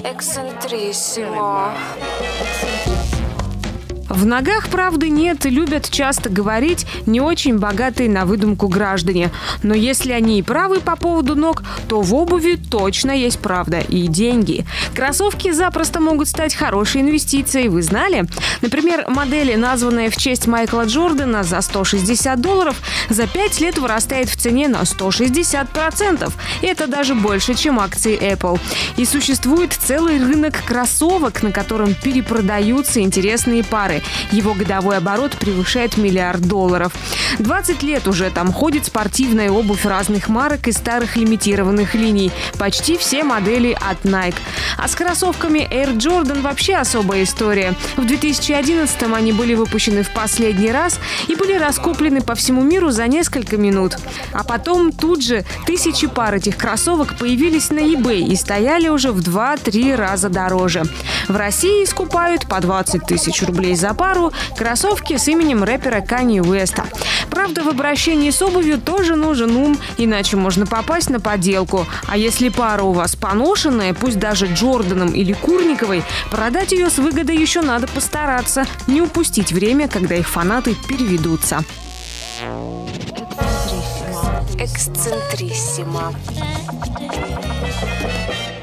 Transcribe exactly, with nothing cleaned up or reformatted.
Эксцентриссимо. В ногах правды нет, любят часто говорить не очень богатые на выдумку граждане. Но если они и правы по поводу ног, то в обуви точно есть правда и деньги. Кроссовки запросто могут стать хорошей инвестицией, вы знали? Например, модель, названная в честь Майкла Джордана за сто шестьдесят долларов, за пять лет вырастает в цене на сто шестьдесят процентов. Это даже больше, чем акции Apple. И существует целый рынок кроссовок, на котором перепродаются интересные пары. Его годовой оборот превышает миллиард долларов. двадцать лет уже там ходит спортивная обувь разных марок и старых лимитированных линий. Почти все модели от Nike. А с кроссовками Air Jordan вообще особая история. В две тысячи одиннадцатом они были выпущены в последний раз и были раскуплены по всему миру за несколько минут. А потом тут же тысячи пар этих кроссовок появились на eBay и стояли уже в два-три раза дороже. В России скупают по двадцать тысяч рублей за пару кроссовки с именем рэпера Канье Уэста. Правда, в обращении с обувью тоже нужен ум, иначе можно попасть на подделку. А если пара у вас поношенная, пусть даже Джорданом или Курниковой, продать ее с выгодой еще надо постараться, не упустить время, когда их фанаты переведутся. Эксцентриссимо.